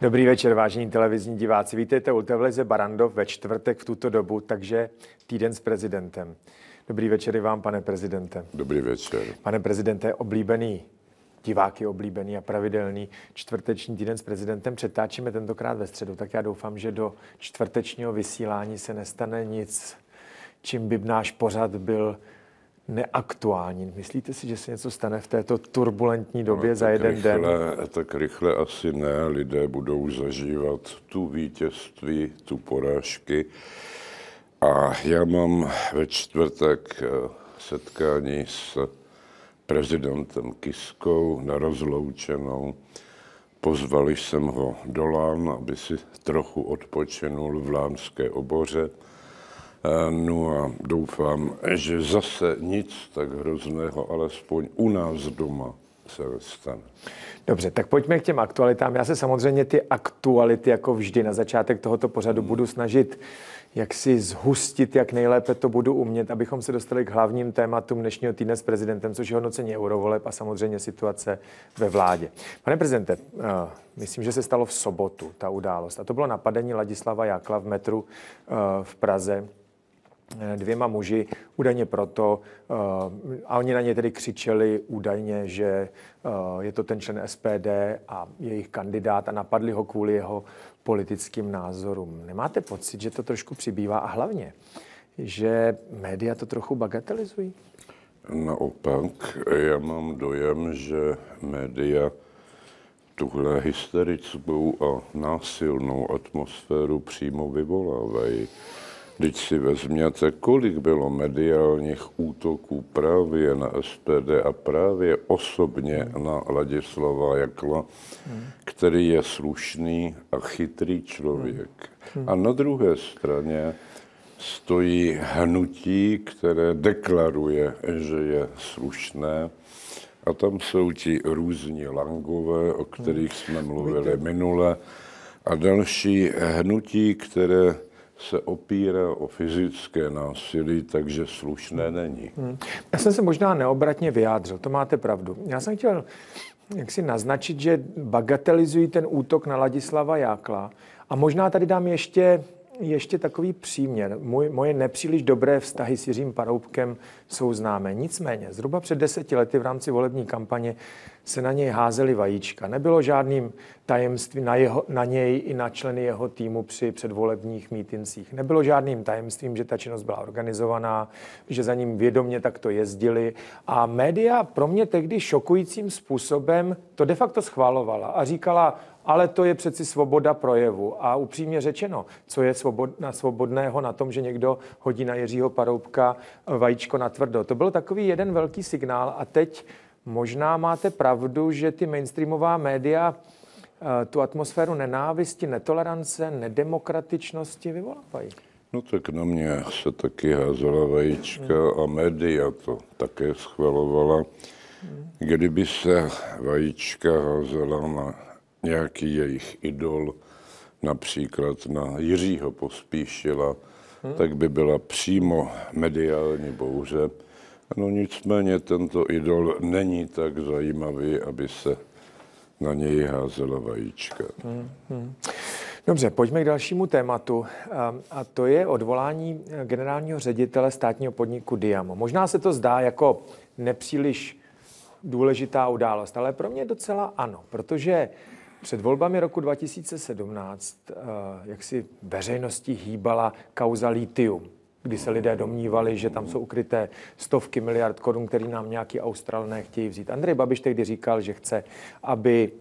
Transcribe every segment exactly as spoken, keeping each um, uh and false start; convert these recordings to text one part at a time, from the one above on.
Dobrý večer, vážení televizní diváci. Vítejte u televize Barrandov ve čtvrtek v tuto dobu, takže týden s prezidentem. Dobrý večer i vám, pane prezidente. Dobrý večer. Pane prezidente, oblíbený, diváky oblíbený a pravidelný čtvrteční týden s prezidentem přetáčíme tentokrát ve středu, tak já doufám, že do čtvrtečního vysílání se nestane nic, čím by náš pořad byl neaktuální. Myslíte si, že se něco stane v této turbulentní době no, za jeden rychle, den? Tak rychle asi ne. Lidé budou zažívat tu vítězství, tu porážky. A já mám ve čtvrtek setkání s prezidentem Kiskou na rozloučenou. Pozval jsem ho do Lán, aby si trochu odpočinul v lánské oboře. No a doufám, že zase nic tak hrozného, alespoň u nás doma, se nestane. Dobře, tak pojďme k těm aktualitám. Já se samozřejmě ty aktuality, jako vždy na začátek tohoto pořadu, budu snažit jak si zhustit, jak nejlépe to budu umět, abychom se dostali k hlavním tématům dnešního týdne s prezidentem, což je hodnocení eurovoleb a samozřejmě situace ve vládě. Pane prezidente, myslím, že se stalo v sobotu ta událost. A to bylo napadení Ladislava Jakla v metru v Praze dvěma muži, údajně proto, a oni na ně tedy křičeli údajně, že je to ten člen S P D a jejich kandidát a napadli ho kvůli jeho politickým názorům. Nemáte pocit, že to trošku přibývá a hlavně, že média to trochu bagatelizují? Naopak, já mám dojem, že média tuhle hysterickou a násilnou atmosféru přímo vyvolávají. Když si vezměte, kolik bylo mediálních útoků právě na S P D a právě osobně na Ladislava Jakla, který je slušný a chytrý člověk. A na druhé straně stojí hnutí, které deklaruje, že je slušné. A tam jsou ti různí Langové, o kterých jsme mluvili minule, a další hnutí, které se opírá o fyzické násilí, takže slušné není. Hmm. Já jsem se možná neobratně vyjádřil, to máte pravdu. Já jsem chtěl jak si naznačit, že bagatelizují ten útok na Ladislava Jakla a možná tady dám ještě, ještě takový příměr. Můj, moje nepříliš dobré vztahy s Jiřím Paroubkem jsou známé. Nicméně, zhruba před deseti lety v rámci volební kampaně se na něj házely vajíčka. Nebylo žádným tajemstvím na, jeho, na něj i na členy jeho týmu při předvolebních mítincích. Nebylo žádným tajemstvím, že ta činnost byla organizovaná, že za ním vědomě takto jezdili. A média pro mě tehdy šokujícím způsobem to de facto schvalovala a říkala, ale to je přeci svoboda projevu. A upřímně řečeno, co je svobodná, svobodného na tom, že někdo hodí na Jiřího Paroubka vajíčko na tvrdo. To byl takový jeden velký signál a teď možná máte pravdu, že ty mainstreamová média tu atmosféru nenávisti, netolerance, nedemokratičnosti vyvolávají. No tak na mě se taky házela vajíčka a média to také schvalovala. Kdyby se vajíčka házela na nějaký jejich idol, například na Jiřího Pospíšila, hmm. tak by byla přímo mediální bouře. No nicméně tento idol není tak zajímavý, aby se na něj házela vajíčka. Hmm, hmm. Dobře, pojďme k dalšímu tématu a to je odvolání generálního ředitele státního podniku Diamo. Možná se to zdá jako nepříliš důležitá událost, ale pro mě docela ano, protože před volbami roku dva tisíce sedmnáct jak si veřejností hýbala kauza litium, kdy se lidé domnívali, že tam jsou ukryté stovky miliard korun, který nám nějaký Australané chtějí vzít. Andrej Babiš tehdy říkal, že chce, aby,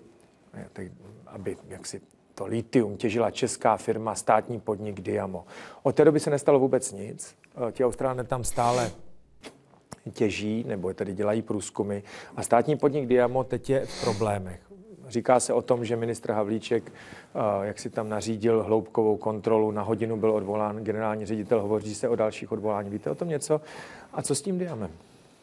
aby jaksi to litium těžila česká firma, státní podnik Diamo. Od té doby se nestalo vůbec nic. Ti Australané tam stále těží, nebo tedy dělají průzkumy. A státní podnik Diamo teď je v problémech. Říká se o tom, že ministr Havlíček, jak si tam nařídil hloubkovou kontrolu, na hodinu byl odvolán generální ředitel, hovoří se o dalších odvolání. Víte o tom něco? A co s tím Diamem?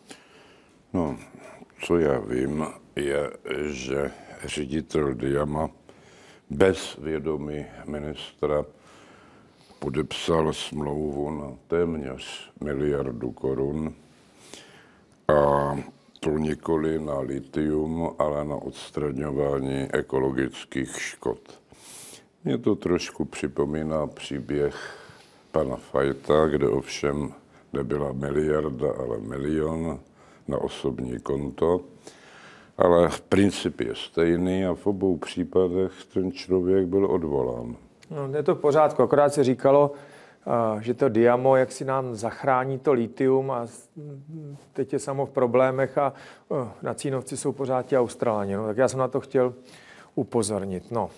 No, co já vím, je, že ředitel Diama bez vědomí ministra podepsal smlouvu na téměř miliardu korun. A to nikoli na litium, ale na odstraňování ekologických škod. Mě to trošku připomíná příběh pana Fajta, kde ovšem nebyla miliarda, ale milion na osobní konto. Ale princip je stejný a v obou případech ten člověk byl odvolán. No, je to v pořádku, akorát se říkalo, že to Diamo, jak si nám zachrání to litium a teď je samo v problémech a na Cínovci jsou pořád ti Australani. No, tak já jsem na to chtěl upozornit. No.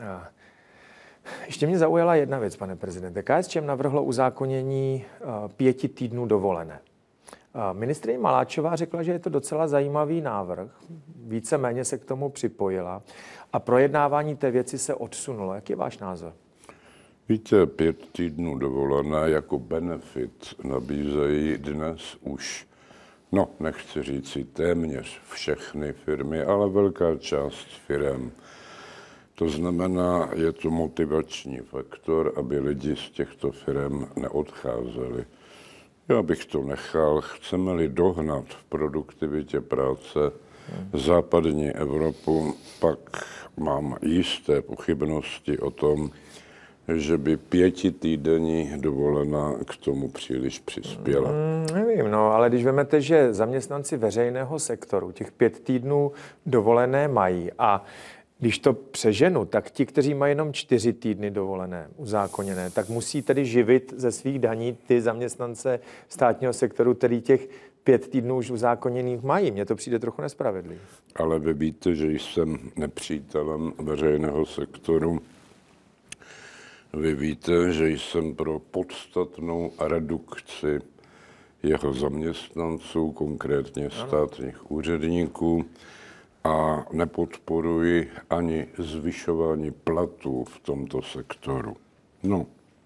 Ještě mě zaujala jedna věc, pane prezidente. KSČM navrhlo uzákonění pěti týdnů dovolené. Ministryně Maláčová řekla, že je to docela zajímavý návrh. Víceméně se k tomu připojila a projednávání té věci se odsunulo. Jak je váš názor? Víte, pět týdnů dovolené jako benefit nabízejí dnes už, no nechci říci téměř všechny firmy, ale velká část firem. To znamená, je to motivační faktor, aby lidi z těchto firem neodcházeli. Já bych to nechal. Chceme-li dohnat v produktivitě práce západní Evropu, pak mám jisté pochybnosti o tom, že by pětitýdenní dovolená k tomu příliš přispěla. Hmm, nevím, no, ale když vezmete, že zaměstnanci veřejného sektoru těch pět týdnů dovolené mají a když to přeženu, tak ti, kteří mají jenom čtyři týdny dovolené, uzákoněné, tak musí tedy živit ze svých daní ty zaměstnance státního sektoru, který těch pět týdnů už uzákoněných mají. Mně to přijde trochu nespravedlivé. Ale vy víte, že jsem nepřítelem veřejného sektoru. Vy víte, že jsem pro podstatnou redukci jeho zaměstnanců, konkrétně státních úředníků, a nepodporuji ani zvyšování platů v tomto sektoru. No,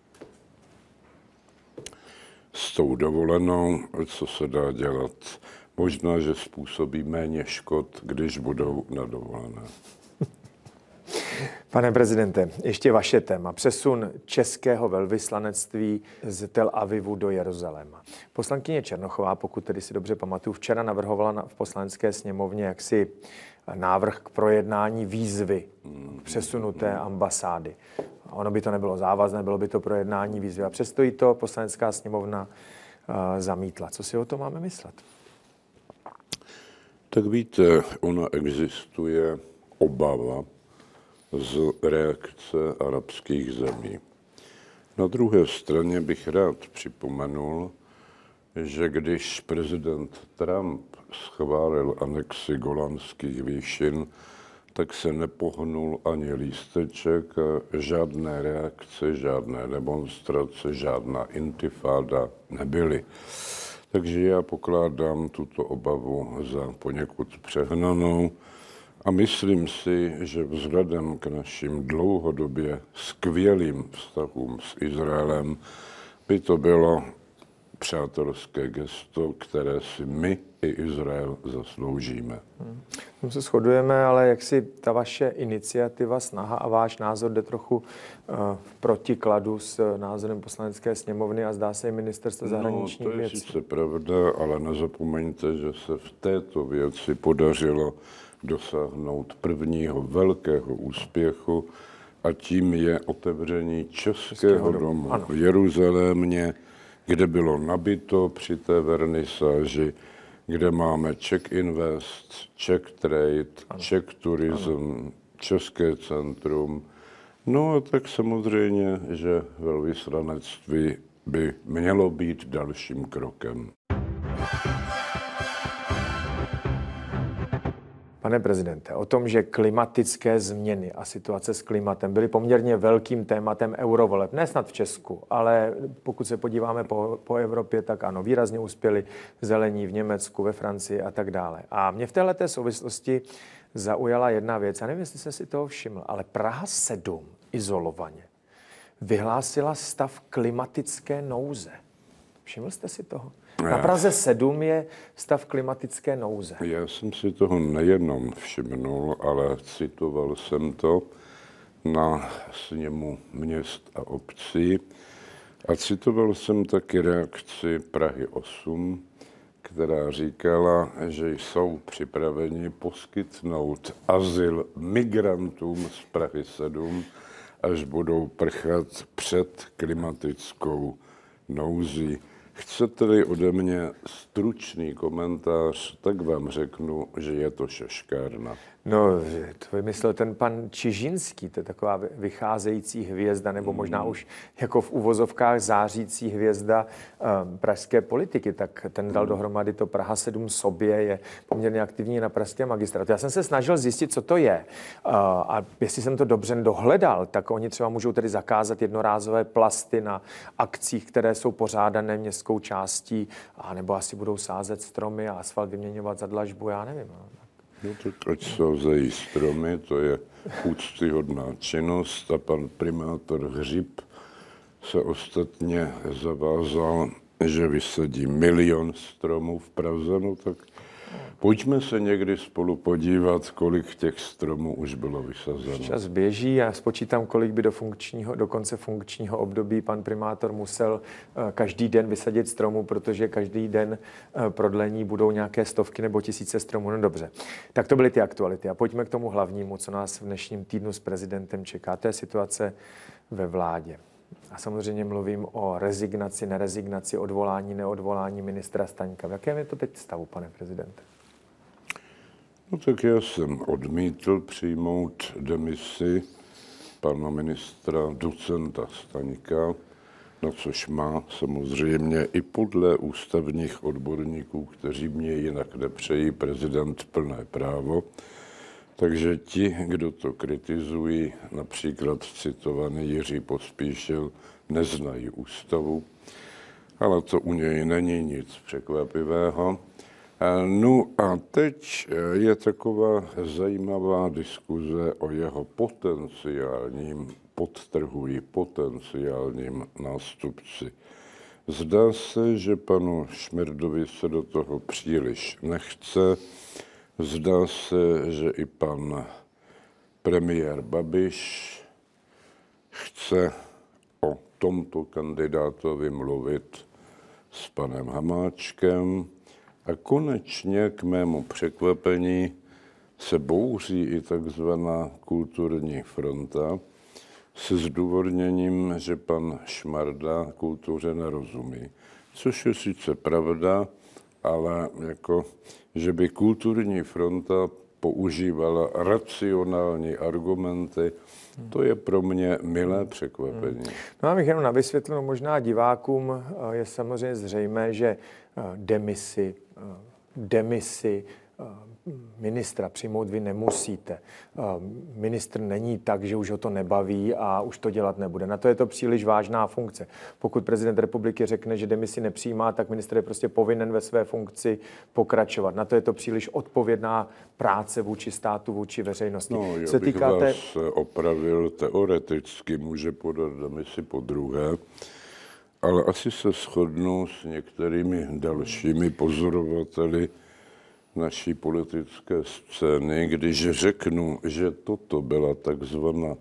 s tou dovolenou, co se dá dělat? Možná, že způsobí méně škod, když budou na dovolené. Pane prezidente, ještě vaše téma. Přesun českého velvyslanectví z Tel Avivu do Jeruzaléma. Poslankyně Černochová, pokud tedy si dobře pamatuju, včera navrhovala v poslanecké sněmovně jaksi návrh k projednání výzvy k přesunu té ambasády. Ono by to nebylo závazné, bylo by to projednání výzvy. A přesto jí to poslanecká sněmovna uh, zamítla. Co si o to máme myslet? Tak víte, ona existuje obava z reakce arabských zemí. Na druhé straně bych rád připomenul, že když prezident Trump schválil anexi Golanských výšin, tak se nepohnul ani lísteček, žádné reakce, žádné demonstrace, žádná intifáda nebyly. Takže já pokládám tuto obavu za poněkud přehnanou a myslím si, že vzhledem k našim dlouhodobě skvělým vztahům s Izraelem by to bylo přátelské gesto, které si my i Izrael zasloužíme. Hmm. My se shodujeme, ale jak si ta vaše iniciativa, snaha a váš názor jde trochu uh, v protikladu s názorem poslanecké sněmovny a zdá se i ministerstva zahraničních věcí. No, to je sice pravda, ale nezapomeňte, že se v této věci podařilo dosáhnout prvního velkého úspěchu a tím je otevření Českého domu v Jeruzalémě, kde bylo nabito při té vernisáži, kde máme Czech Invest, Czech Trade, ano. Czech Tourism, ano. České centrum. No a tak samozřejmě, že velvyslanectví by mělo být dalším krokem. Pane prezidente, o tom, že klimatické změny a situace s klimatem byly poměrně velkým tématem eurovoleb, ne snad v Česku, ale pokud se podíváme po, po Evropě, tak ano, výrazně uspěli zelení v Německu, ve Francii a tak dále. A mě v téhleté souvislosti zaujala jedna věc, já nevím, jestli jste si toho všiml, ale Praha sedm izolovaně vyhlásila stav klimatické nouze. Všiml jste si toho? Na Praze sedm je stav klimatické nouze. Já jsem si toho nejenom všimnul, ale citoval jsem to na sněmu měst a obcí a citoval jsem taky reakci Prahy osm, která říkala, že jsou připraveni poskytnout azyl migrantům z Prahy sedm, až budou prchat před klimatickou nouzí. Chcete-li ode mě stručný komentář, tak vám řeknu, že je to šaškárna. No, to vymyslel ten pan Čižinský, to je taková vycházející hvězda, nebo možná už jako v uvozovkách zářící hvězda um, pražské politiky, tak ten dal dohromady to Praha sedm sobě, je poměrně aktivní na pražském magistrátu. Já jsem se snažil zjistit, co to je. Uh, a jestli jsem to dobře dohledal, tak oni třeba můžou tedy zakázat jednorázové plasty na akcích, které jsou pořádané městskou částí, a nebo asi budou sázet stromy a asfalt vyměňovat za dlažbu, já nevím. No. No tak ať sázejí stromy, to je úctyhodná činnost a pan primátor Hřib se ostatně zavázal, že vysadí milion stromů v Praze, no tak pojďme se někdy spolu podívat, kolik těch stromů už bylo vysazeno. Čas běží a spočítám, kolik by do, funkčního, do konce funkčního období pan primátor musel každý den vysadit stromů, protože každý den prodlení budou nějaké stovky nebo tisíce stromů. No dobře, tak to byly ty aktuality. A pojďme k tomu hlavnímu, co nás v dnešním týdnu s prezidentem čeká. To je situace ve vládě. A samozřejmě mluvím o rezignaci, nerezignaci, odvolání, neodvolání ministra Staňka. V jakém je to teď stavu, pane prezidente? No tak já jsem odmítl přijmout demisi pana ministra docenta Staňka, na což má samozřejmě i podle ústavních odborníků, kteří mě jinak nepřejí, prezident plné právo. Takže ti, kdo to kritizují, například citovaný Jiří Pospíšil, neznají ústavu, ale to u něj není nic překvapivého. No a teď je taková zajímavá diskuze o jeho potenciálním, podtrhuji, potenciálním nástupci. Zdá se, že panu Šmirdovi se do toho příliš nechce. Zdá se, že i pan premiér Babiš chce o tomto kandidátovi mluvit s panem Hamáčkem a konečně k mému překvapení se bouří i takzvaná kulturní fronta se zdůvodněním, že pan Šmarda kultuře nerozumí. Což je sice pravda, ale jako, že by kulturní fronta používala racionální argumenty, to je pro mě milé překvapení. No a bych jenom na vysvětlenou možná divákům, je samozřejmě zřejmé, že demisi, demisi ministra přijmout vy nemusíte. Ministr není tak, že už ho to nebaví a už to dělat nebude. Na to je to příliš vážná funkce. Pokud prezident republiky řekne, že demisi nepřijímá, tak ministr je prostě povinen ve své funkci pokračovat. Na to je to příliš odpovědná práce vůči státu, vůči veřejnosti. No, já Se bych týkáte... vás opravil, teoreticky může podat demisi po druhé, ale asi se shodnu s některými dalšími pozorovateli naší politické scény, když řeknu, že toto byla takzvaná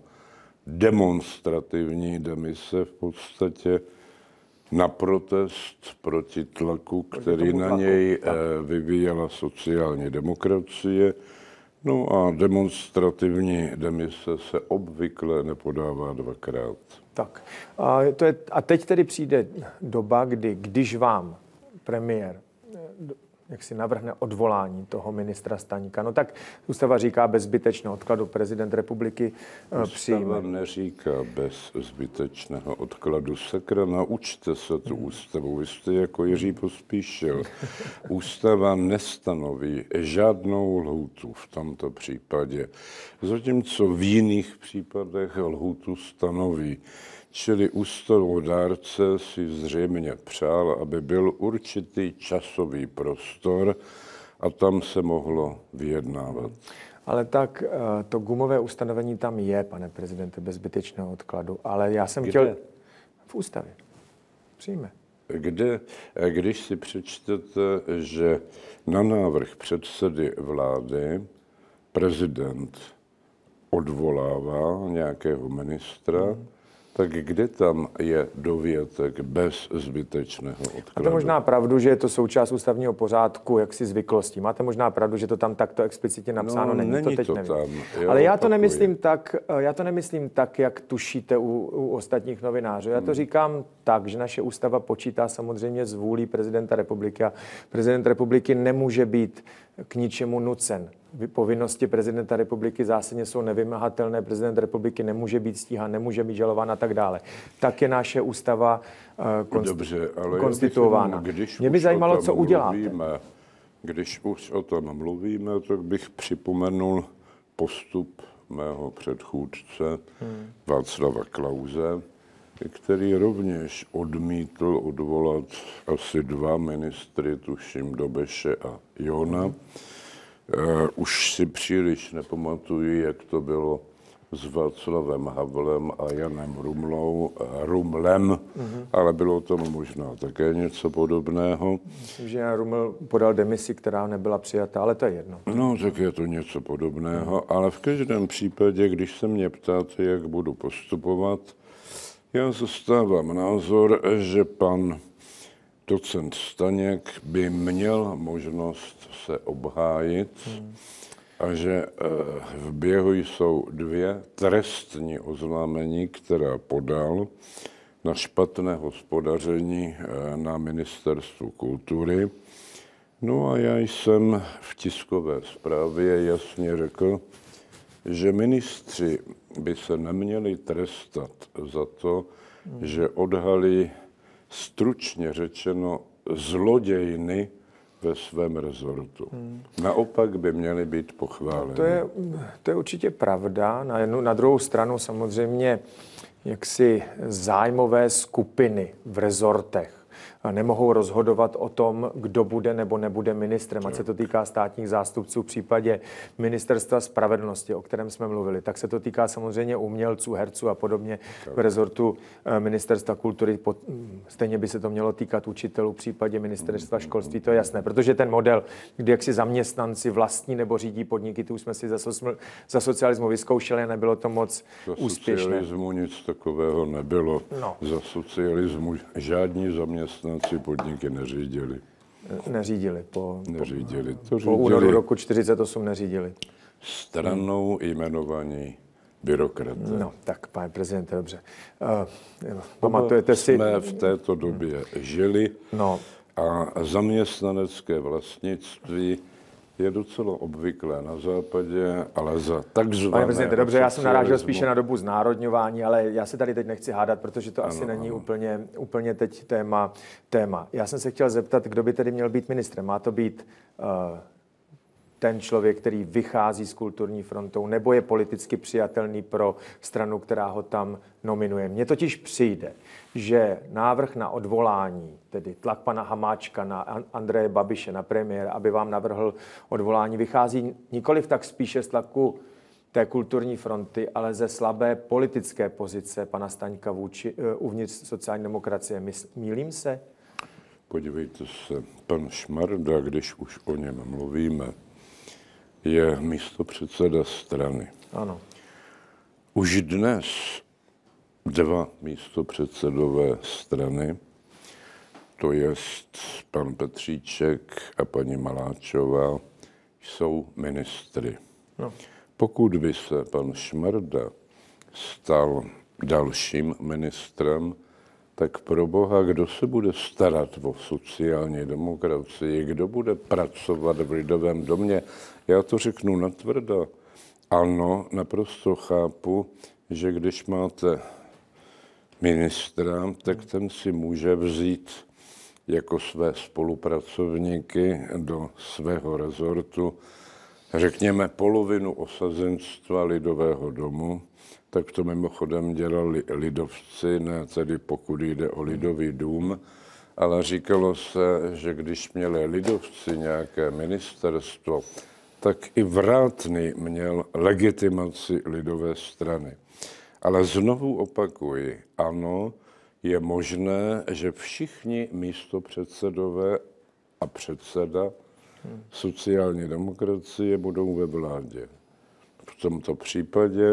demonstrativní demise v podstatě na protest proti tlaku, který na něj vyvíjela sociální demokracie. No a demonstrativní demise se obvykle nepodává dvakrát. Tak. A, to je, a teď tedy přijde doba, kdy, když vám premiér jak si navrhne odvolání toho ministra Staňka, no tak ústava říká bez zbytečného odkladu, prezident republiky přijme. Ústava neříká bez zbytečného odkladu. Sakra, naučte se tu ústavu. Vy jste jako Jiří Pospíšil. Ústava nestanoví žádnou lhůtu v tomto případě. Zatímco v jiných případech lhůtu stanoví. Čili ústavodárce si zřejmě přál, aby byl určitý časový prostor a tam se mohlo vyjednávat. Ale tak to gumové ustanovení tam je, pane prezidente, bez zbytečného odkladu. Ale já jsem Kde? chtěl... V ústavě. Přijme. Kde, když si přečtete, že na návrh předsedy vlády prezident odvolává nějakého ministra, hmm. tak kde tam je dovětek bez zbytečného odkladu? Máte možná pravdu, že je to součást ústavního pořádku, jaksi zvyklostí. Máte možná pravdu, že to tam takto explicitně napsáno no, není. není. To teď to nevím. tam. Jo, Ale já to, opakuji. nemyslím tak, já to nemyslím tak, jak tušíte u, u ostatních novinářů. Já to hmm. říkám tak, že naše ústava počítá samozřejmě s vůlí prezidenta republiky a prezident republiky nemůže být k ničemu nucen. Povinnosti prezidenta republiky zásadně jsou nevymahatelné. Prezident republiky nemůže být stíhán, nemůže být žalován a tak dále. Tak je naše ústava uh, konstitu- Dobře, ale konstituována. Když Mě by zajímalo, co uděláte. Mluvíme, když už o tom mluvíme, tak bych připomenul postup mého předchůdce hmm. Václava Klause, který rovněž odmítl odvolat asi dva ministry, tuším Dobeše a Jona. Hmm. Uh, už si příliš nepamatuji, jak to bylo s Václavem Havlem a Janem Rumlou, Rumlem, mm-hmm. ale bylo tomu možná také něco podobného. Myslím, že Jan Ruml podal demisi, která nebyla přijata, ale to je jedno. No, tak je to něco podobného, mm. ale v každém případě, když se mě ptáte, jak budu postupovat, já zastávám názor, že pan docent Staněk by měl možnost se obhájit mm. a že v běhu jsou dvě trestní oznámení, která podal na špatné hospodaření na Ministerstvu kultury. No a já jsem v tiskové zprávě jasně řekl, že ministři by se neměli trestat za to, mm. že odhalí stručně řečeno zlodějny ve svém rezortu. Hmm. Naopak by měly být pochváleny. To je, to je určitě pravda. Na jednu, na druhou stranu samozřejmě jaksi zájmové skupiny v rezortech nemohou rozhodovat o tom, kdo bude nebo nebude ministrem. Ať se to týká státních zástupců v případě Ministerstva spravedlnosti, o kterém jsme mluvili, tak se to týká samozřejmě umělců, herců a podobně v rezortu Ministerstva kultury. Stejně by se to mělo týkat učitelů v případě Ministerstva školství, to je jasné, protože ten model, kdy jaksi zaměstnanci vlastní nebo řídí podniky, tu už jsme si za, so, za socialismu vyzkoušeli a nebylo to moc za úspěšné. Za socialismu nic takového nebylo. No. Za socialismu žádní zaměstnanci podniky neřídili. Neřídili. Po, neřídili. Po, to po únoru roku čtyřicet osm neřídili. Stranou hmm. jmenovaní byrokraté. No, tak, pane prezidente, dobře. Uh, pamatujete si... Jsme v této době hmm. žili no. a zaměstnanecké vlastnictví je docela obvyklé na západě, ale za takzvané... Pane prezidente, dobře, já jsem narážel spíše na dobu znárodňování, ale já se tady teď nechci hádat, protože to ano, asi není úplně, úplně teď téma, téma. Já jsem se chtěl zeptat, kdo by tedy měl být ministrem. Má to být uh, ten člověk, který vychází z kulturní frontou, nebo je politicky přijatelný pro stranu, která ho tam nominuje. Mně totiž přijde, že návrh na odvolání, tedy tlak pana Hamáčka na Andreje Babiše, na premiéra, aby vám navrhl odvolání, vychází nikoliv tak spíše z tlaku té kulturní fronty, ale ze slabé politické pozice pana Staňka vůči, uh, uvnitř sociální demokracie. Mýlím se? Podívejte se, pan Šmarda, když už o něm mluvíme, je místopředseda strany. Ano. Už dnes dva místopředsedové strany, to jest pan Petříček a paní Maláčová, jsou ministry. No. Pokud by se pan Šmarda stal dalším ministrem, tak pro boha, kdo se bude starat o sociální demokracii, kdo bude pracovat v Lidovém domě? Já to řeknu natvrdo. Ano, naprosto chápu, že když máte ministra, tak ten si může vzít jako své spolupracovníky do svého rezortu, řekněme, polovinu osazenstva Lidového domu. Tak to mimochodem dělali lidovci, ne tedy pokud jde o Lidový dům, ale říkalo se, že když měli lidovci nějaké ministerstvo, tak i Vrátný měl legitimaci lidové strany. Ale znovu opakuji, ano, je možné, že všichni místopředsedové a předseda sociální demokracie budou ve vládě. V tomto případě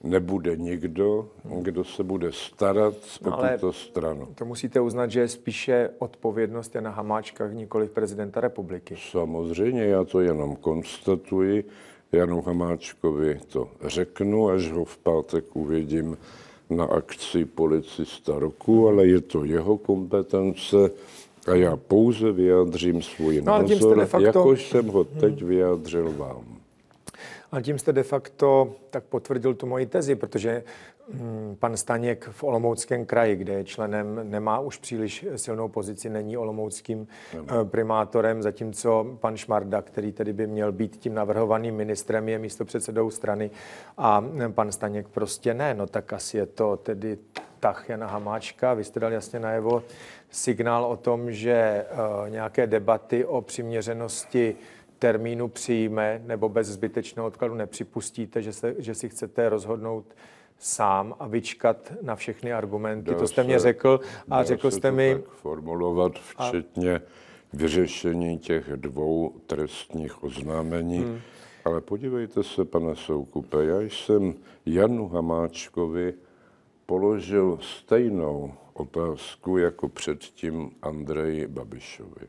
nebude nikdo, kdo se bude starat No, o tuto stranu. To musíte uznat, že je spíše odpovědnost Jana Hamáčka, nikoliv prezidenta republiky. Samozřejmě, já to jenom konstatuji. Janu Hamáčkovi to řeknu, až ho v pátek uvidím na akci Policista roku, ale je to jeho kompetence a já pouze vyjádřím svůj no, názor, facto... jakož jsem ho teď vyjádřil vám. Ale tím jste de facto tak potvrdil tu moji tezi, protože hm, pan Staněk v Olomouckém kraji, kde je členem, nemá už příliš silnou pozici, není olomouckým Nemá. primátorem, zatímco pan Šmarda, který tedy by měl být tím navrhovaným ministrem, je místopředsedou strany a pan Staněk prostě ne. No tak asi je to tedy tah Jana Hamáčka. Vy jste dal jasně najevo signál o tom, že uh, nějaké debaty o přiměřenosti termínu přijme nebo bez zbytečného odkladu nepřipustíte, že, se, že si chcete rozhodnout sám a vyčkat na všechny argumenty. Dá to jste se, mě řekl a řekl jste mi... Tak formulovat včetně a... vyřešení těch dvou trestních oznámení. Hmm. Ale podívejte se, pane Soukupe, já jsem Janu Hamáčkovi položil stejnou otázku jako předtím Andreji Babišovi.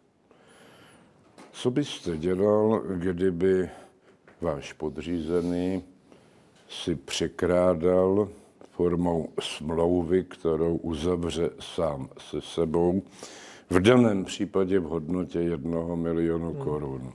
Co byste dělal, kdyby váš podřízený si překrádal formou smlouvy, kterou uzavře sám se sebou, v daném případě v hodnotě jednoho milionu korun?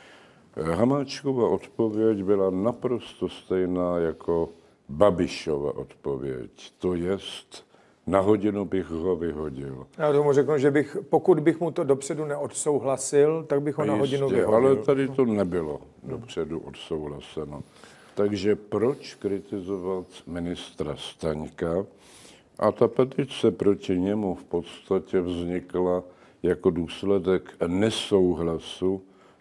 Hamáčkova odpověď byla naprosto stejná jako Babišova odpověď. To jest, na hodinu bych ho vyhodil. Já tomu řeknu, že bych, pokud bych mu to dopředu neodsouhlasil, tak bych ho na hodinu vyhodil. Ale tady to nebylo dopředu odsouhlaseno. Takže proč kritizovat ministra Staňka? A ta petice proti němu v podstatě vznikla jako důsledek nesouhlasu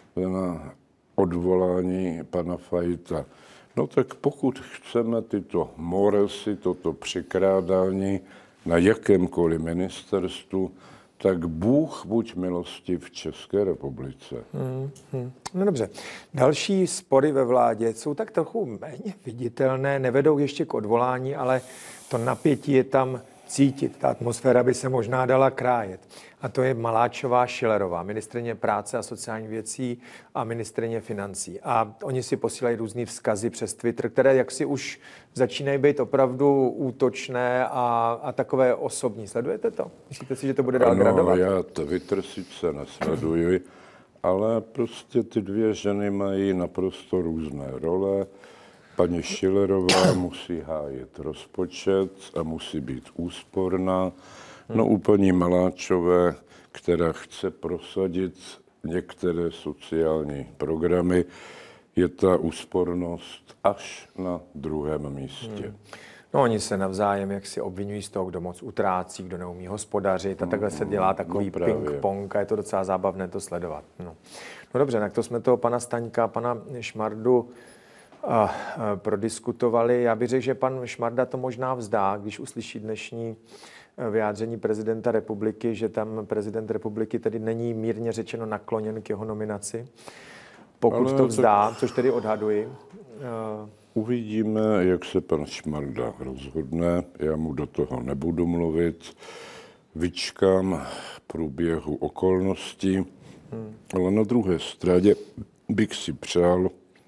na odvolání pana Fajta. No tak pokud chceme tyto moresy, toto překrádání na jakémkoliv ministerstvu, tak Bůh buď milostiv v České republice. Hmm, hmm. No dobře. Další spory ve vládě jsou tak trochu méně viditelné, nevedou ještě k odvolání, ale to napětí je tam cítit. Ta atmosféra by se možná dala krájet. A to je Maláčová Schillerová, ministryně práce a sociálních věcí a ministryně financí. A oni si posílají různý vzkazy přes Twitter, které jaksi už začínají být opravdu útočné a, a takové osobní. Sledujete to? Myslíte si, že to bude dál gradovat? No, já Twitter sice nesleduji, ale prostě ty dvě ženy mají naprosto různé role. Paní Schillerová musí hájit rozpočet a musí být úsporná. No u paní Maláčové, která chce prosadit některé sociální programy, je ta úspornost až na druhém místě. Hmm. No oni se navzájem jaksi obvinují z toho, kdo moc utrácí, kdo neumí hospodařit a takhle se dělá takový no ping-pong a je to docela zábavné to sledovat. No, no dobře, tak to jsme toho pana Staňka, pana Šmardu a, a, prodiskutovali. Já bych řekl, že pan Šmarda to možná vzdá, když uslyší dnešní vyjádření prezidenta republiky, že tam prezident republiky tedy není mírně řečeno nakloněn k jeho nominaci. Pokud Ale to vzdá, tak... což tedy odhaduji. Uvidíme, jak se pan Šmarda rozhodne. Já mu do toho nebudu mluvit. Vyčkám průběhu okolností. Hmm. Ale na druhé straně bych si přál,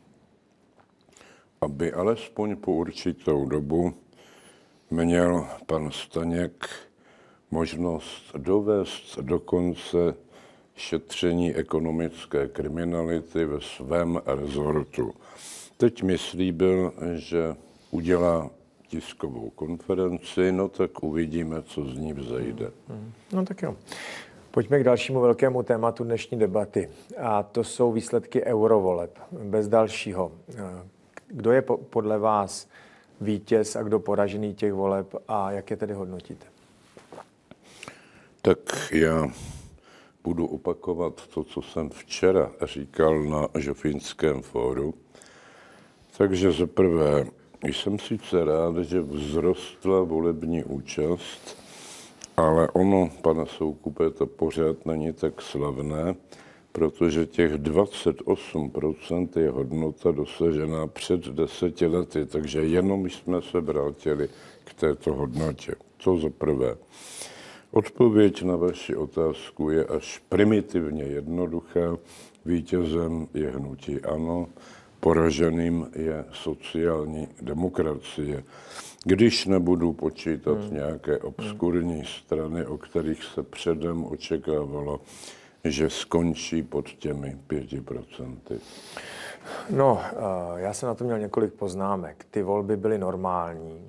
aby alespoň po určitou dobu měl pan Staněk možnost dovést do konce šetření ekonomické kriminality ve svém rezortu. Teď mi slíbil, že udělá tiskovou konferenci, no tak uvidíme, co z ní vzejde. No tak jo. Pojďme k dalšímu velkému tématu dnešní debaty. A to jsou výsledky eurovoleb. Bez dalšího. Kdo je podle vás vítěz a kdo poražený těch voleb a jak je tedy hodnotíte? Tak já budu opakovat to, co jsem včera říkal na Žofínském fóru. Takže za prvé, jsem sice rád, že vzrostla volební účast, ale ono, pane Soukupe, to pořád není tak slavné, protože těch dvacet osm procent je hodnota dosažená před deseti lety, takže jenom jsme se vrátili k této hodnotě. To za prvé. Odpověď na vaši otázku je až primitivně jednoduchá. Vítězem je hnutí ANO, poraženým je sociální demokracie. Když nebudu počítat hmm. nějaké obskurní strany, o kterých se předem očekávalo, že skončí pod těmi pěti procenty. No, já jsem na to měl několik poznámek. Ty volby byly normální.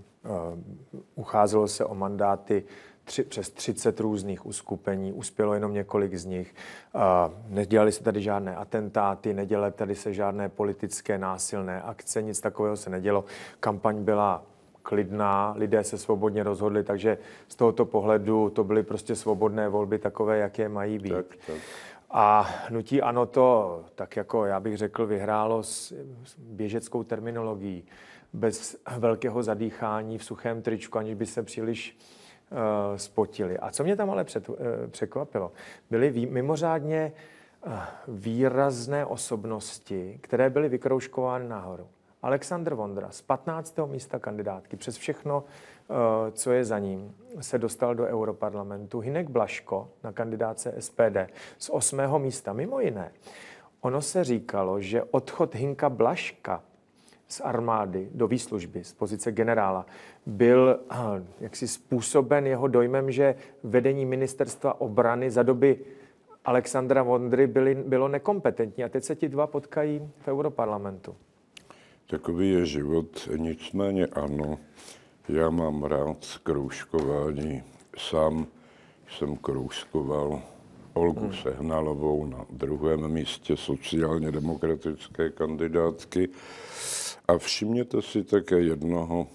Ucházelo se o mandáty tři, přes třicet různých uskupení, uspělo jenom několik z nich. Nedělali se tady žádné atentáty, nedělaly tady se žádné politické násilné akce, nic takového se nedělo. Kampaň byla klidná, lidé se svobodně rozhodli, takže z tohoto pohledu to byly prostě svobodné volby takové, jaké mají být. Tak, tak. A hnutí ANO to, tak jako já bych řekl, vyhrálo s běžeckou terminologií, bez velkého zadýchání v suchém tričku, aniž by se příliš uh, spotili. A co mě tam ale před, uh, překvapilo, byly vý, mimořádně uh, výrazné osobnosti, které byly vykroužkovány nahoru. Alexandr Vondra z patnáctého místa kandidátky, přes všechno, co je za ním, se dostal do Europarlamentu. Hynek Blažko na kandidáce S P D z osmého místa. Mimo jiné, ono se říkalo, že odchod Hynka Blažka z armády do výslužby z pozice generála byl jaksi způsoben jeho dojmem, že vedení ministerstva obrany za doby Alexandra Vondry byly, bylo nekompetentní. A teď se ti dva potkají v Europarlamentu. Takový je život, nicméně ano, já mám rád kroužkování. Sám jsem kroužkoval Olgu hmm. Sehnalovou na druhém místě sociálně demokratické kandidátky. A všimněte si také jednoho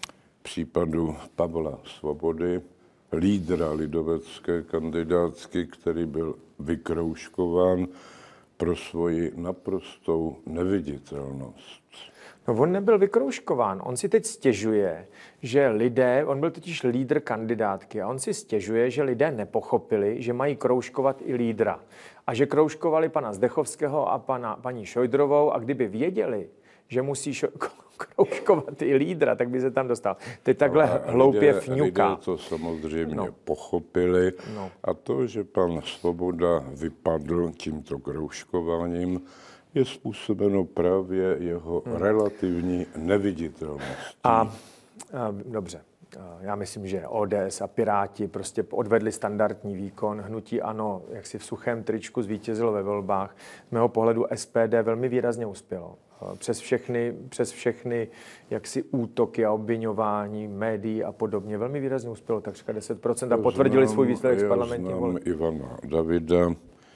případu Pavla Svobody, lídra lidovecké kandidátky, který byl vykroužkován pro svoji naprostou neviditelnost. No, on nebyl vykroužkován. On si teď stěžuje, že lidé, on byl totiž lídr kandidátky a on si stěžuje, že lidé nepochopili, že mají kroužkovat i lídra. A že kroužkovali pana Zdechovského a pana, paní Šojdrovou a kdyby věděli, že musí šo- kroužkovat i lídra, tak by se tam dostal. Teď takhle a hloupě lidé, fňuká. Lidé to samozřejmě no. pochopili no. a to, že pan Svoboda vypadl tímto kroužkováním, je způsobeno právě jeho hmm. relativní neviditelností. A, a dobře, já myslím, že O D S a Piráti prostě odvedli standardní výkon. Hnutí ANO, jak si v suchém tričku zvítězilo ve volbách. Z mého pohledu S P D velmi výrazně uspělo. Přes všechny, přes všechny jaksi útoky a obviňování médií a podobně. Velmi výrazně uspělo, takřka deset procent a potvrdili svůj výsledek z parlamentní volby. Ivana Davida,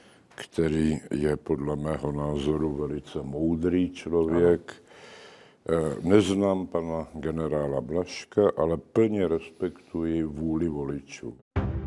který je podle mého názoru velice moudrý člověk. Ano. Neznám pana generála Blažka, ale plně respektuji vůli voličů.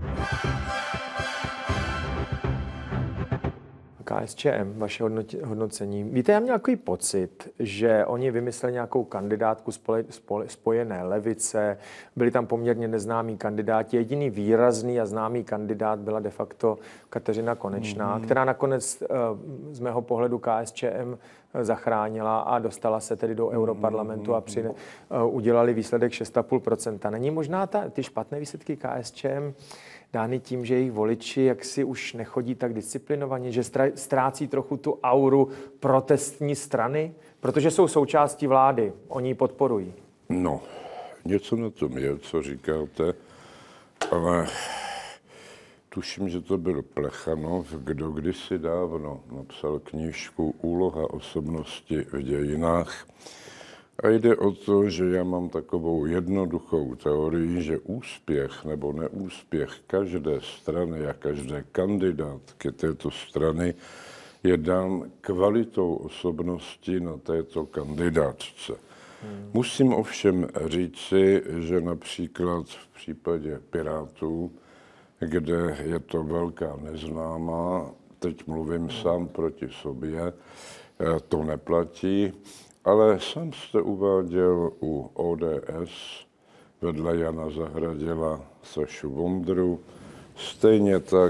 K S Č M, vaše hodnocení. Víte, já měl takový pocit, že oni vymysleli nějakou kandidátku spole, spole, spojené levice, byli tam poměrně neznámí kandidáti. Jediný výrazný a známý kandidát byla de facto Kateřina Konečná, mm-hmm. která nakonec z mého pohledu K S Č M zachránila a dostala se tedy do Europarlamentu a při, udělali výsledek šest celá pět procenta. Není možná ta, ty špatné výsledky K S Č M dány tím, že jejich voliči jaksi už nechodí tak disciplinovaně, že ztrácí trochu tu auru protestní strany, protože jsou součástí vlády, oni ji podporují. No, něco na tom je, co říkáte, ale tuším, že to byl Plechanov, kdo kdysi dávno napsal knížku Úloha osobnosti v dějinách. A jde o to, že já mám takovou jednoduchou teorii, že úspěch nebo neúspěch každé strany a každé kandidátky této strany je dán kvalitou osobnosti na této kandidátce. Hmm. Musím ovšem říci, že například v případě Pirátů, kde je to velká neznámá, teď mluvím hmm. sám proti sobě, to neplatí. Ale sám jste uváděl u O D S vedle Jana Zahradila Sašu Vondru. Stejně tak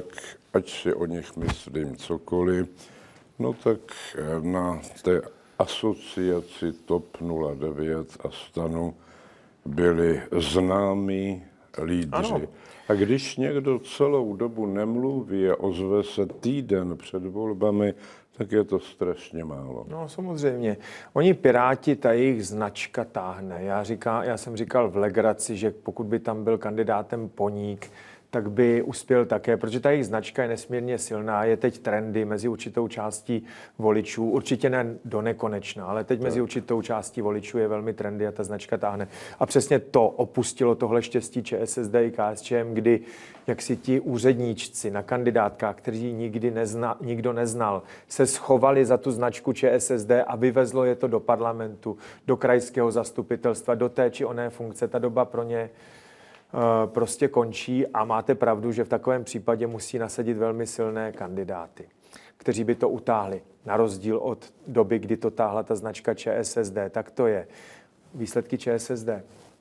ať si o nich myslím cokoliv, no tak na té asociaci TOP nula devět a STANu byli známí lídři. Ano. A když někdo celou dobu nemluví a ozve se týden před volbami, tak je to strašně málo. No samozřejmě. Oni Piráti, ta jejich značka táhne. Já, říká, já jsem říkal v legraci, že pokud by tam byl kandidátem Poník, tak by uspěl také, protože ta jejich značka je nesmírně silná. Je teď trendy mezi určitou částí voličů, určitě ne do nekonečna, ale teď tak. Mezi určitou částí voličů je velmi trendy a ta značka táhne. A přesně to opustilo tohle štěstí ČSSD i KSČM, kdy jak si ti úředníčci na kandidátkách, kteří nikdy nezna, nikdo neznal, se schovali za tu značku ČSSD a vyvezlo je to do parlamentu, do krajského zastupitelstva, do té či oné funkce. Ta doba pro ně prostě končí a máte pravdu, že v takovém případě musí nasadit velmi silné kandidáty, kteří by to utáhli. Na rozdíl od doby, kdy to táhla ta značka ČSSD. Tak to je. Výsledky ČSSD.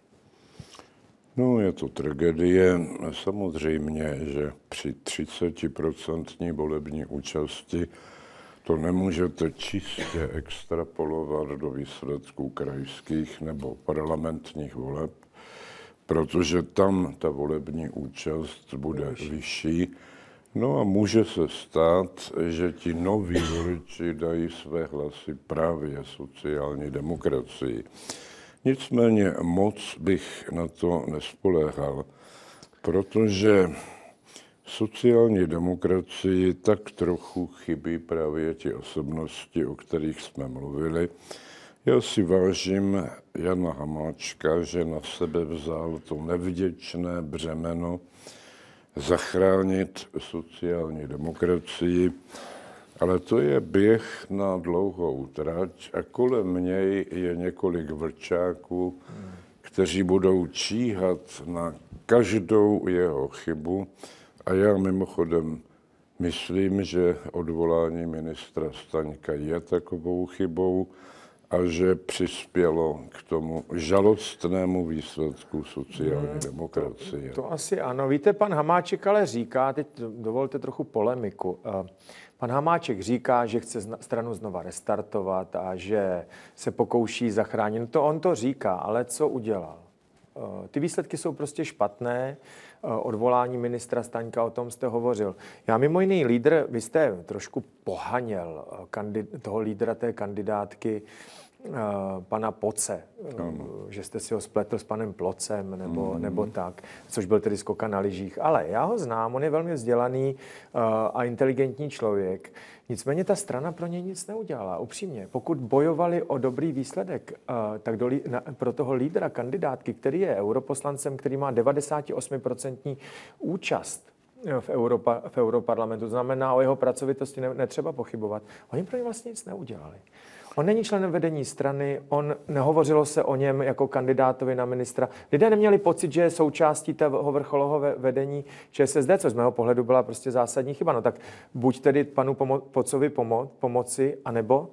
No, je to tragédie. Samozřejmě, že při třicetiprocentní volební účasti to nemůžete čistě extrapolovat do výsledků krajských nebo parlamentních voleb, protože tam ta volební účast bude vyšší. No a může se stát, že ti noví voliči dají své hlasy právě sociální demokracii. Nicméně moc bych na to nespoléhal, protože sociální demokracii tak trochu chybí právě ti osobnosti, o kterých jsme mluvili. Já si vážím Jana Hamáčka, že na sebe vzal to nevděčné břemeno zachránit sociální demokracii, ale to je běh na dlouhou trať a kolem něj je několik vlčáků, kteří budou číhat na každou jeho chybu. A já mimochodem myslím, že odvolání ministra Staňka je takovou chybou a že přispělo k tomu žalostnému výsledku sociální hmm, demokracie. To, to asi ano. Víte, pan Hamáček ale říká, teď dovolte trochu polemiku, pan Hamáček říká, že chce stranu znova restartovat a že se pokouší zachránit. No to on to říká, ale co udělal? Ty výsledky jsou prostě špatné. Odvolání ministra Staňka, o tom jste hovořil. Já mimo jiný lídr, vy jste trošku pohaněl kandid, toho lídra té kandidátky, pana Poce, ano. Že jste si ho spletl s panem Plocem nebo, mm. nebo tak, což byl tedy skokan na lyžích. Ale já ho znám, on je velmi vzdělaný uh, a inteligentní člověk. Nicméně ta strana pro něj nic neudělala. Upřímně, pokud bojovali o dobrý výsledek, uh, tak do, na, pro toho lídra kandidátky, který je europoslancem, který má devadesát osm procent účast v, Europa, v Europarlamentu, to znamená, o jeho pracovitosti ne, netřeba pochybovat. Oni pro ně vlastně nic neudělali. On není členem vedení strany, on nehovořilo se o něm jako kandidátovi na ministra. Lidé neměli pocit, že je součástí toho vrcholového vedení ČSSD, což z mého pohledu byla prostě zásadní chyba. No tak buď tedy panu pomo- Pocovi pomo- pomoci, anebo?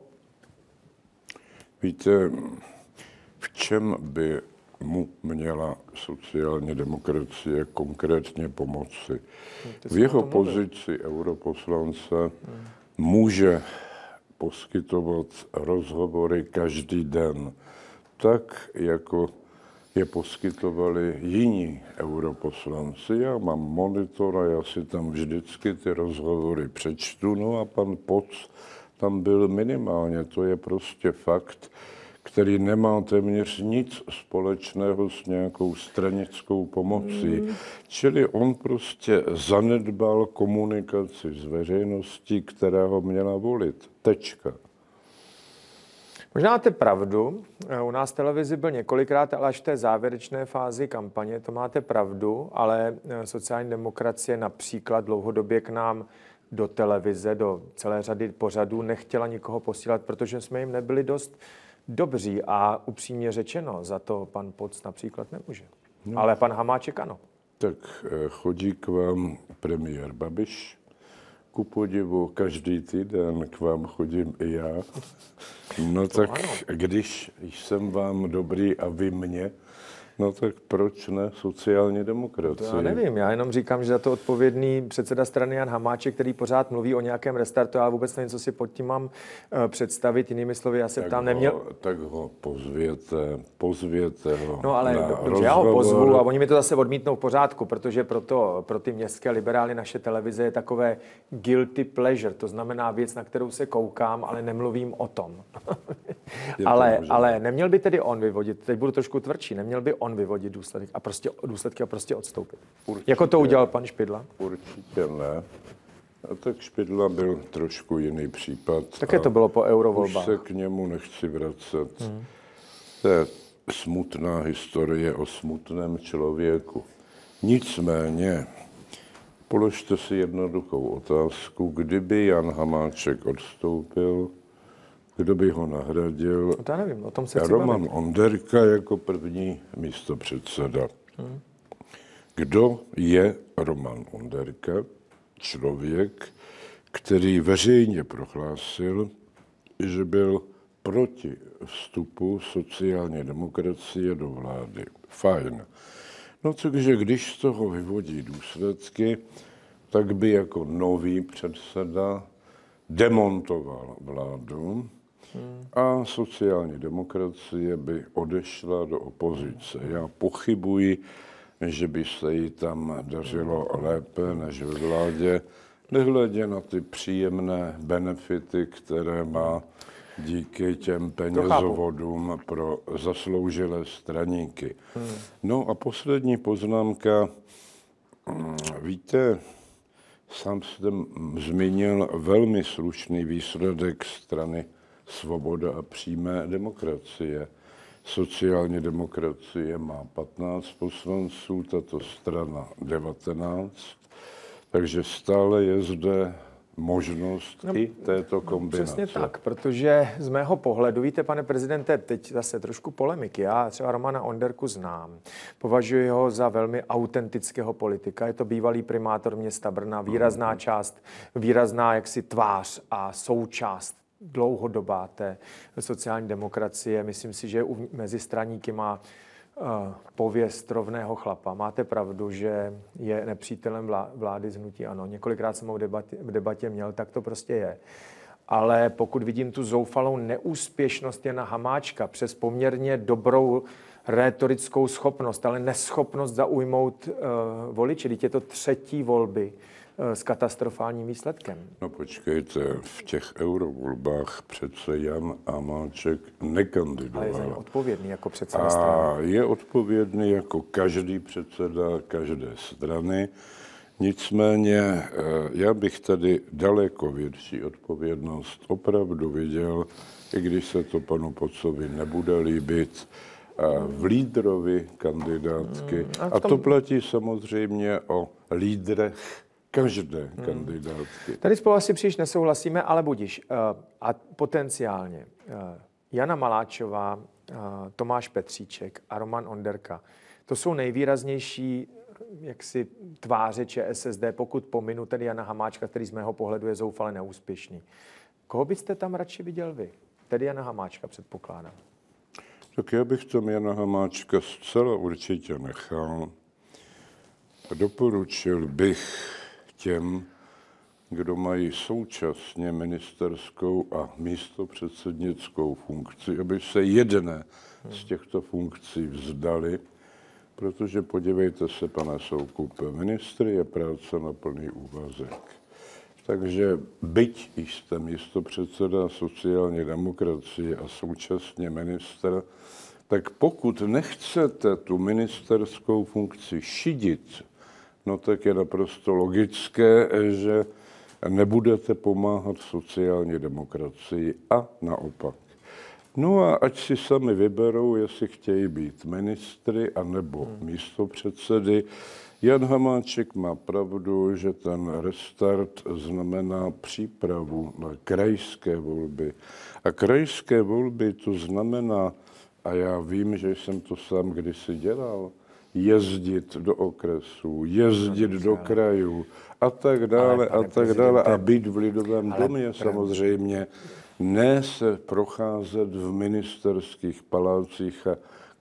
Víte, v čem by mu měla sociální demokracie konkrétně pomoci? V jeho pozici europoslance hmm. může poskytovat rozhovory každý den, tak jako je poskytovali jiní europoslanci. Já mám monitor a já si tam vždycky ty rozhovory přečtu, no a pan Poc tam byl minimálně, to je prostě fakt, který nemá téměř nic společného s nějakou stranickou pomocí. Mm. Čili on prostě zanedbal komunikaci s veřejností, která ho měla volit. Tečka. Možná máte pravdu. U nás v televizi byl několikrát, ale až v té závěrečné fázi kampaně, to máte pravdu, ale sociální demokracie například dlouhodobě k nám do televize, do celé řady pořadů nechtěla nikoho posílat, protože jsme jim nebyli dost dobří a upřímně řečeno, za to pan Poc například nemůže. No. Ale pan Hamáček ano. Tak chodí k vám premiér Babiš. Ku podivu, každý týden k vám chodím i já. No to tak ano. Když jsem vám dobrý a vy mě, No tak proč ne sociální demokracie? To já nevím, já jenom říkám, že za to odpovědný předseda strany Jan Hamáček, který pořád mluví o nějakém restartu, já vůbec nevím, co si pod tím mám uh, představit. Jinými slovy, já se tak ptám, ho, neměl... Tak ho pozvěte, pozvěte ho. No ale na dobře, já ho pozvu a oni mi to zase odmítnou v pořádku, protože pro, to, pro ty městské liberály naše televize je takové guilty pleasure, to znamená věc, na kterou se koukám, ale nemluvím o tom. ale, ale neměl by tedy on vyvodit, teď budu trošku tvrdší, neměl by on vyvodit důsledek a prostě, důsledky a prostě odstoupit. Určitě, jako to udělal pan Špidla? Určitě ne. A tak Špidla byl trošku jiný případ. Také to bylo po eurovolbách. Už se k němu nechci vracet. Hmm. To je smutná historie o smutném člověku. Nicméně, položte si jednoduchou otázku, kdyby Jan Hamáček odstoupil, kdo by ho nahradil? No to já nevím, o tom se chci Roman bavit. Onderka jako první místopředseda. Hmm. Kdo je Roman Onderka? Člověk, který veřejně prohlásil, že byl proti vstupu sociální demokracie do vlády. Fajn. No takže když z toho vyvodí důsledky, tak by jako nový předseda demontoval vládu a sociální demokracie by odešla do opozice. Já pochybuji, že by se jí tam dařilo lépe než ve vládě, nehledě na ty příjemné benefity, které má díky těm penězovodům pro zasloužilé straníky. Hmm. No a poslední poznámka. Víte, sám jsem zmínil velmi slušný výsledek strany Svoboda a přímé demokracie. Sociální demokracie má patnáct poslanců, tato strana devatenáct, takže stále je zde možnost no, i této kombinace. Přesně tak, protože z mého pohledu, víte, pane prezidente, teď zase trošku polemiky. Já třeba Romana Onderku znám. Považuji ho za velmi autentického politika. Je to bývalý primátor města Brna, výrazná část, výrazná jaksi tvář a součást dlouhodobá té sociální demokracie. Myslím si, že mezi straníky má uh, pověst rovného chlapa. Máte pravdu, že je nepřítelem vlády z hnutí ANO. Několikrát jsem ho v debatě, v debatě měl, tak to prostě je. Ale pokud vidím tu zoufalou neúspěšnost Jana Hamáčka přes poměrně dobrou rétorickou schopnost, ale neschopnost zaujmout uh, voliče, teď je to třetí volby s katastrofálním výsledkem. No počkejte, v těch eurovolbách přece Jan Hamáček nekandidoval. Ale je za ně odpovědný jako předseda a strany. Je odpovědný jako každý předseda každé strany. Nicméně já bych tady daleko větší odpovědnost opravdu viděl, i když se to panu Pocovi nebude líbit, v lídrovi kandidátky. Hmm, a, tom... a to platí samozřejmě o lídrech každé hmm. kandidátky. Tady spolu asi příliš nesouhlasíme, ale budiš. A potenciálně Jana Maláčová, Tomáš Petříček a Roman Onderka. To jsou nejvýraznější jaksi tváře ČSSD, pokud pominu tedy Jana Hamáčka, který z mého pohledu je zoufale neúspěšný. Koho byste tam radši viděl vy? Tedy Jana Hamáčka, předpokládám. Tak já bych tam Jana Hamáčka zcela určitě nechal. Doporučil bych těm, kdo mají současně ministerskou a místopředsednickou funkci, aby se jedné z těchto funkcí vzdali, protože podívejte se, pane Soukupe, ministr je práce na plný úvazek. Takže byť jste místopředseda sociální demokracie a současně ministr, tak pokud nechcete tu ministerskou funkci šidit, no tak je naprosto logické, že nebudete pomáhat sociální demokracii a naopak. No a ať si sami vyberou, jestli chtějí být ministry anebo hmm. místopředsedy. Jan Hamáček má pravdu, že ten restart znamená přípravu na krajské volby. A krajské volby to znamená, a já vím, že jsem to sám kdysi dělal, jezdit do okresů, jezdit no, do krajů a tak dále a tak dále a být v Lidovém domě samozřejmě. Ne se procházet v ministerských palácích a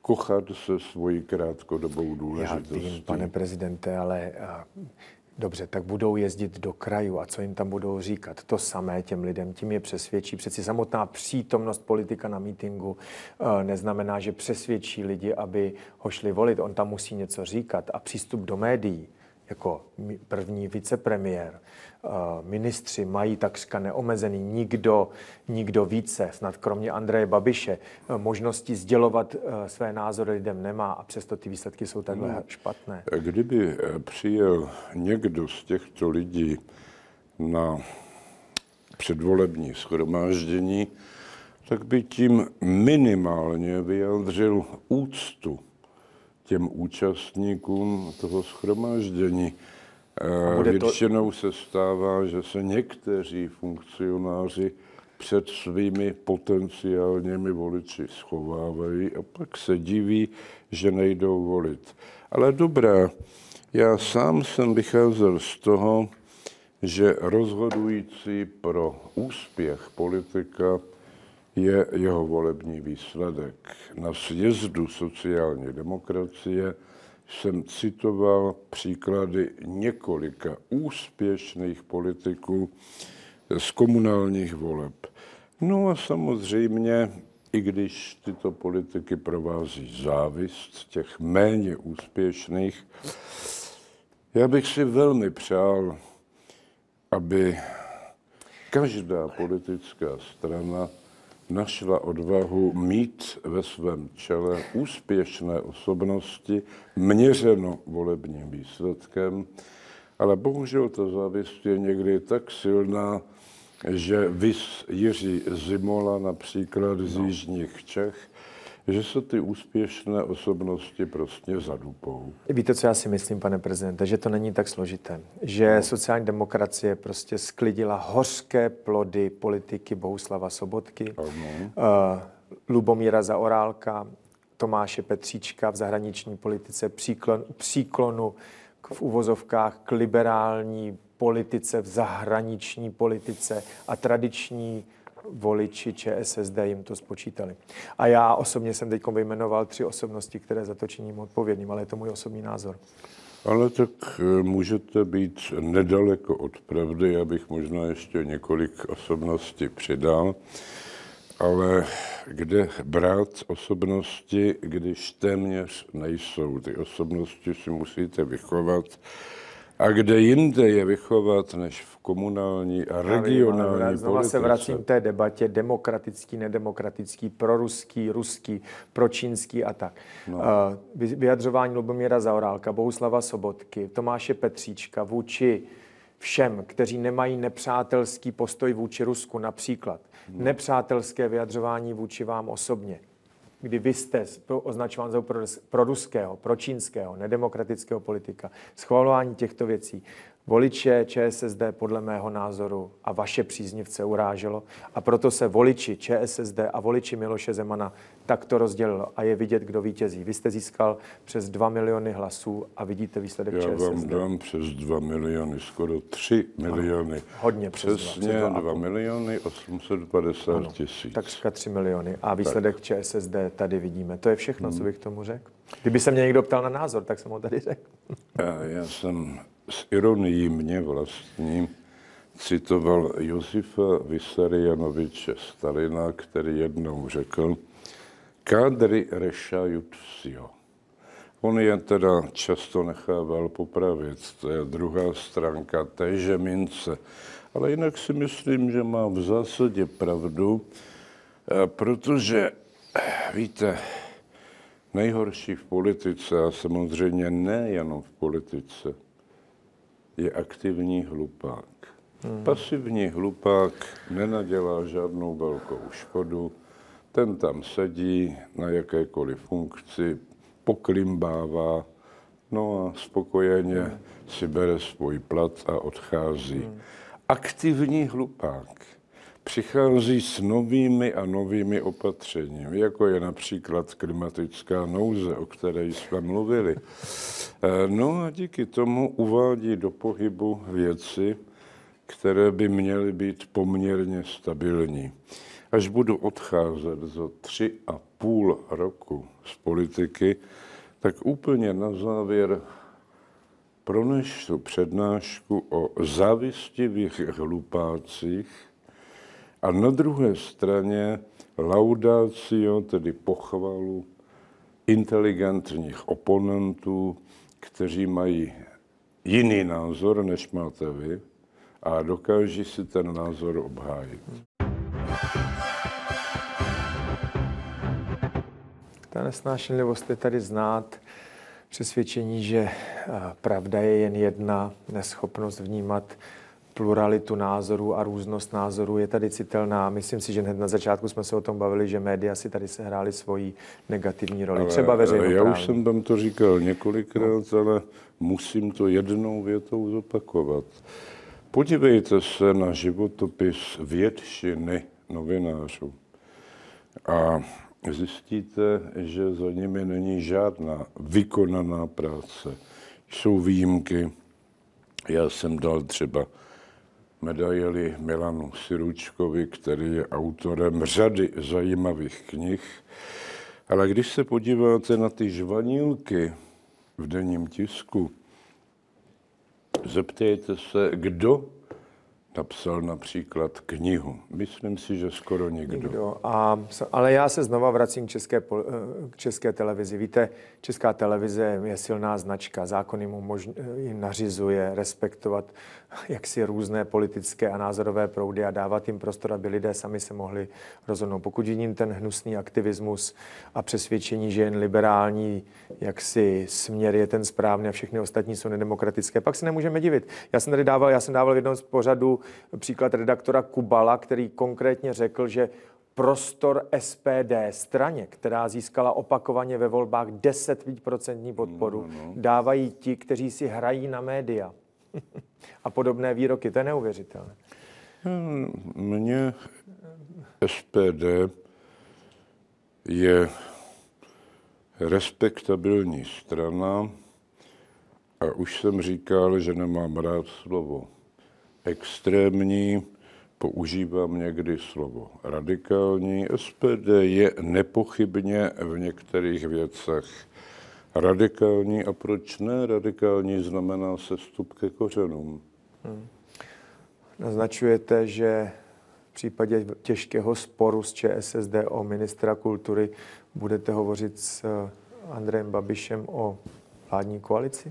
kochat se svojí krátkodobou důležitostí. Já vím, pane prezidente, ale a, dobře, tak budou jezdit do krajů a co jim tam budou říkat? To samé těm lidem, tím je přesvědčí. Přeci samotná přítomnost politika na mítinku a, neznamená, že přesvědčí lidi, aby ho šli volit. On tam musí něco říkat a přístup do médií jako první vicepremiér, ministři mají takřka neomezený, nikdo, nikdo více, snad kromě Andreje Babiše, možnosti sdělovat své názory lidem nemá a přesto ty výsledky jsou takhle no, špatné. Kdyby přijel někdo z těchto lidí na předvolební shromáždění, tak by tím minimálně vyjádřil úctu těm účastníkům toho shromáždění. Většinou se stává, že se někteří funkcionáři před svými potenciálními voliči schovávají a pak se diví, že nejdou volit. Ale dobré, já sám jsem vycházel z toho, že rozhodující pro úspěch politika je jeho volební výsledek. Na sjezdu sociální demokracie jsem citoval příklady několika úspěšných politiků z komunálních voleb. No a samozřejmě, i když tyto politiky provází závist těch méně úspěšných, já bych si velmi přál, aby každá politická strana našla odvahu mít ve svém čele úspěšné osobnosti, měřeno volebním výsledkem, ale bohužel ta závist je někdy tak silná, že vis Jiří Zimola, například z no. jižních Čech, že se ty úspěšné osobnosti prostě zadupou. Víte, co já si myslím, pane prezidente, že to není tak složité. Že sociální demokracie prostě sklidila hořké plody politiky Bohuslava Sobotky, uh, Lubomíra Zaorálka, Tomáše Petříčka v zahraniční politice, příklon, příklonu k, v uvozovkách k liberální politice v zahraniční politice a tradiční voliči ČSSD jim to spočítali. A já osobně jsem teď vyjmenoval tři osobnosti, které za to činím odpovědným, ale je to můj osobní názor. Ale tak můžete být nedaleko od pravdy, abych možná ještě několik osobností přidal, ale kde brát osobnosti, když téměř nejsou. Ty osobnosti si musíte vychovat. A kde jinde je vychovat, než v komunální a regionální politice. Znova se vracím k té debatě demokratický, nedemokratický, proruský, ruský, pročínský a tak. No. Vyjadřování Lubomíra Zaorálka, Bohuslava Sobotky, Tomáše Petříčka vůči všem, kteří nemají nepřátelský postoj vůči Rusku, například no. nepřátelské vyjadřování vůči vám osobně, kdy vy jste označován za proruského, pročínského, nedemokratického politika, schvalování těchto věcí voliče ČSSD podle mého názoru a vaše příznivce uráželo a proto se voliči ČSSD a voliči Miloše Zemana takto rozdělilo a je vidět, kdo vítězí. Vy jste získal přes dva miliony hlasů a vidíte výsledek Já ČSSD. Já vám dám přes dva miliony, skoro tři miliony. Ano, hodně přes Přesně dva, dva miliony osm set padesát tisíc. Takřka tři miliony a výsledek tak. ČSSD tady vidíme. To je všechno, hmm. co bych tomu řekl. Kdyby se mě někdo ptal na názor, tak jsem ho tady řekl. Já, já jsem s ironií mě vlastní citoval Josifa Vissarionoviče Stalina, který jednou řekl, kádry rešajut vsio. On je teda často nechával popravit, to je druhá stránka téže mince. Ale jinak si myslím, že má v zásadě pravdu, protože, víte, nejhorší v politice, a samozřejmě nejenom v politice, je aktivní hlupák. Hmm. Pasivní hlupák nenadělá žádnou velkou škodu, ten tam sedí na jakékoliv funkci, poklimbává, no a spokojeně hmm. si bere svůj plat a odchází. Hmm. Aktivní hlupák přichází s novými a novými opatřeními, jako je například klimatická nouze, o které jsme mluvili. No a díky tomu uvádí do pohybu věci, které by měly být poměrně stabilní. Až budu odcházet za tři a půl roku z politiky, tak úplně na závěr pronesu přednášku o závistivých hlupácích a na druhé straně laudácio, tedy pochvalu inteligentních oponentů, kteří mají jiný názor, než máte vy, a dokáží si ten názor obhájit. Ta nesnášenlivost je tady znát, přesvědčení, že pravda je jen jedna, neschopnost vnímat pluralitu názorů a různost názorů je tady citelná. Myslím si, že hned na začátku jsme se o tom bavili, že média si tady sehrály svoji negativní roli. Ale třeba veřejnoprávní. Já už jsem tam to říkal několikrát, no. ale musím to jednou větou zopakovat. Podívejte se na životopis většiny novinářů a zjistíte, že za nimi není žádná vykonaná práce. Jsou výjimky. Já jsem dal třeba medaili Milanu Siručkovi, který je autorem řady zajímavých knih. Ale když se podíváte na ty žvanilky v denním tisku, zeptejte se, kdo napsal například knihu. Myslím si, že skoro nikdo. nikdo. A, ale já se znova vracím k české, k české televizi. Víte, česká televize je silná značka. Zákon jim umožň, jim nařizuje respektovat jaksi různé politické a názorové proudy a dávat jim prostor, aby lidé sami se mohli rozhodnout. Pokud vidím ten hnusný aktivismus a přesvědčení, že jen liberální jaksi směr je ten správný a všechny ostatní jsou nedemokratické, pak se nemůžeme divit. Já jsem tady dával, já jsem dával v jednom z pořadu příklad redaktora Kubala, který konkrétně řekl, že prostor S P D straně, která získala opakovaně ve volbách deset procent podporu, no, no. dávají ti, kteří si hrají na média. A podobné výroky, to je neuvěřitelné. Mně S P D je respektabilní strana a už jsem říkal, že nemám rád slovo extrémní, používám někdy slovo radikální. S P D je nepochybně v některých věcech radikální. A proč ne? Radikální znamená sestup ke kořenům. Hmm. Naznačujete, že v případě těžkého sporu s Č S S D o ministra kultury budete hovořit s Andrejem Babišem o vládní koalici?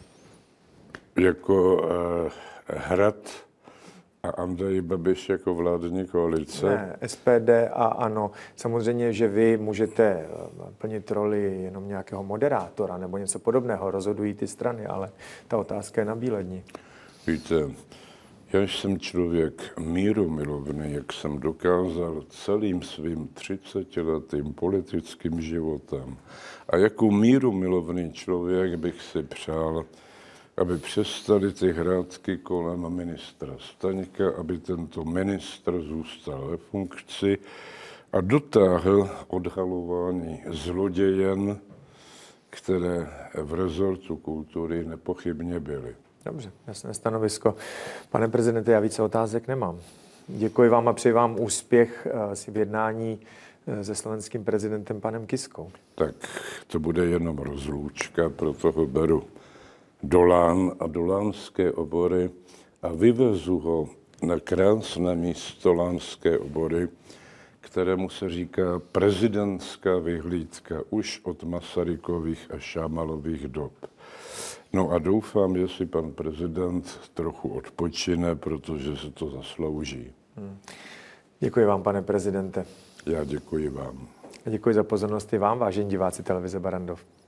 Jako eh, Hrad a Andrej Babiš jako vládní koalice? Ne, S P D a ANO. Samozřejmě, že vy můžete plnit roli jenom nějakého moderátora nebo něco podobného, rozhodují ty strany, ale ta otázka je na bíledni. Víte, já jsem člověk mírumilovný, jak jsem dokázal celým svým třicetiletým politickým životem. A jako mírumilovný člověk bych si přál, aby přestali ty hrátky kolem ministra Staňka, aby tento ministr zůstal ve funkci a dotáhl odhalování zlodějen, které v rezortu kultury nepochybně byly. Dobře, jasné stanovisko. Pane prezidente, já více otázek nemám. Děkuji vám a přeji vám úspěch si v jednání se slovenským prezidentem panem Kiskou. Tak to bude jenom rozloučka, proto ho beru do Lán a do lánské obory a vyvezu ho na krásné místo Lánské obory, kterému se říká prezidentská vyhlídka už od Masarykových a Šámalových dob. No a doufám, že si pan prezident trochu odpočine, protože se to zaslouží. Hmm. Děkuji vám, pane prezidente. Já děkuji vám. A děkuji za pozornost i vám, vážení diváci televize Barrandov.